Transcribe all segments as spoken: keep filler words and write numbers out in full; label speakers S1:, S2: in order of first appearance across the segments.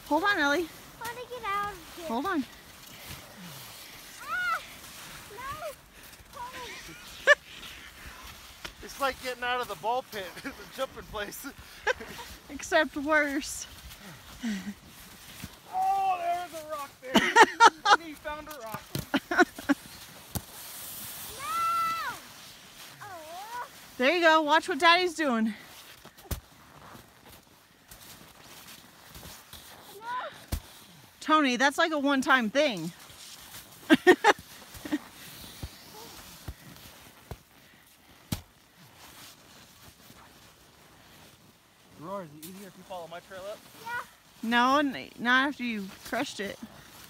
S1: Hold on, Ellie.
S2: I want to get out of here.
S1: Hold on.
S2: Ah! No! Hold
S3: It's like getting out of the ball pit, the jumping place.
S1: Except worse.
S3: Oh, there's a rock there. He found a rock.
S2: No! Oh.
S1: There you go. Watch what Daddy's doing.
S2: No!
S1: Tony, that's like a one-time thing.
S3: Roar, is it easier if you follow my trail up?
S2: Yeah.
S1: No, n- not after you crushed it.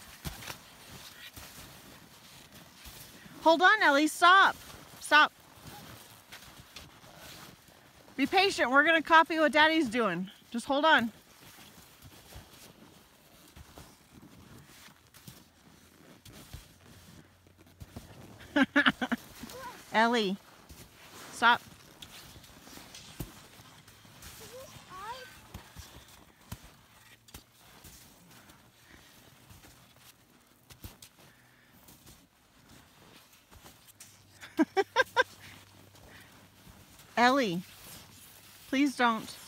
S1: Hold on, Ellie. Stop. Stop. Be patient. We're going to copy what Daddy's doing. Just hold on. Ellie, stop. Ellie, please don't.